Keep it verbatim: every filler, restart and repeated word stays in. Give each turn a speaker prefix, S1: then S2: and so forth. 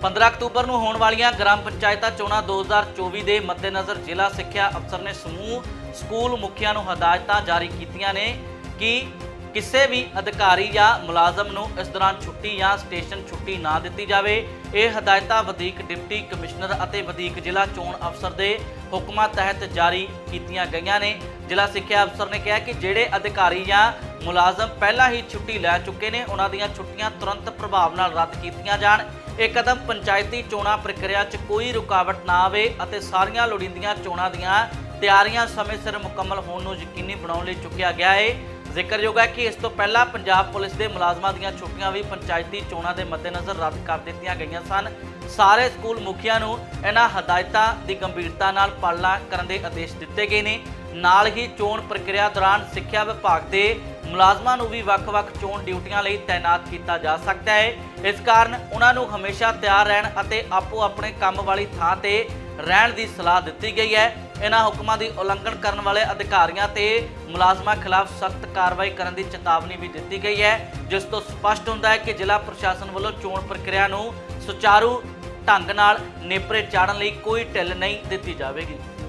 S1: पंद्रह अक्तूबर ਨੂੰ ਹੋਣ ਵਾਲੀਆਂ ग्राम पंचायत ਚੋਣਾਂ दो हज़ार चौबीस ਦੇ मद्देनज़र ਜ਼ਿਲ੍ਹਾ ਸਿੱਖਿਆ ਅਫਸਰ ਨੇ ਸਮੂਹ ਸਕੂਲ ਮੁਖੀਆਂ ਨੂੰ ਹਦਾਇਤਾਂ ਜਾਰੀ ਕੀਤੀਆਂ ਨੇ ਕਿ ਕਿਸੇ ਵੀ ਅਧਿਕਾਰੀ ਜਾਂ ਮੁਲਾਜ਼ਮ ਨੂੰ ਇਸ ਦੌਰਾਨ ਛੁੱਟੀ ਜਾਂ ਸਟੇਸ਼ਨ ਛੁੱਟੀ ਨਾ ਦਿੱਤੀ ਜਾਵੇ। ਇਹ ਹਦਾਇਤਾਂ ਵਧੀਕ ਡਿਪਟੀ ਕਮਿਸ਼ਨਰ ਅਤੇ ਵਧੀਕ ਜ਼ਿਲ੍ਹਾ ਚੋਣ ਅਫਸਰ ਦੇ ਹੁਕਮਾਂ ਤਹਿਤ ਜਾਰੀ ਕੀਤੀਆਂ ਗਈਆਂ ਨੇ। ਜ਼ਿਲ੍ਹਾ ਸਿੱਖਿਆ ਅਫਸਰ ਨੇ ਕਿਹਾ ਕਿ ਜਿਹੜੇ ਅਧਿਕਾਰੀ ਜਾਂ ਮੁਲਾਜ਼ਮ ਪਹਿਲਾਂ ਹੀ ਛੁੱਟੀ ਲੈ ਚੁੱਕੇ ਨੇ ਉਹਨਾਂ ਦੀਆਂ ਛੁੱਟੀਆਂ ਤੁਰੰਤ ਪ੍ਰਭਾਵ ਨਾਲ ਰੱਦ ਕੀਤੀਆਂ ਜਾਣ। ਇਹ ਕਦਮ ਪੰਚਾਇਤੀ ਚੋਣਾਂ ਪ੍ਰਕਿਰਿਆ 'ਚ ਕੋਈ ਰੁਕਾਵਟ ਨਾ ਆਵੇ ਅਤੇ ਸਾਰੀਆਂ ਲੋੜੀਂਦੀਆਂ ਚੋਣਾਂ ਦੀਆਂ ਤਿਆਰੀਆਂ ਸਮੇਂ ਸਿਰ ਮੁਕੰਮਲ ਹੋਣ ਨੂੰ ਯਕੀਨੀ ਬਣਾਉਣ ਲਈ ਚੁੱਕਿਆ ਗਿਆ ਹੈ। ਜ਼ਿਕਰਯੋਗ ਹੈ कि इस तो पहला पंजाब पुलिस के मुलाजमान ਦੀਆਂ ਛੁੱਟੀਆਂ भी पंचायती चोणों के मद्देनज़र रद्द कर दित्तियां गईयां सन। सारे स्कूल मुखियां नूं इन्हां हदायतां की गंभीरता नाल पालना करन दे आदेश दिते गए ने। नाल ही चोण प्रक्रिया दौरान सिक्ख्या विभाग के मुलाजमां नूं भी वख-वख चोण ड्यूटियां लई तैनात किया जा सकता है। इस कारण उन्हां नूं हमेशा तैयार रहण अते आपो अपने काम वाली थां ते रहण की सलाह दी गई है। इन्हां हुक्मां की उलंघन करने वाले अधिकारियों ते मुलाजमां खिलाफ सख्त कार्रवाई करने की चेतावनी भी दी गई है, जिस तो स्पष्ट होता है कि जिला प्रशासन वालों चोण प्रक्रिया नूं सुचारू ढंग नाल नेपरे चाढ़न लई कोई ढिल नहीं दी जाएगी।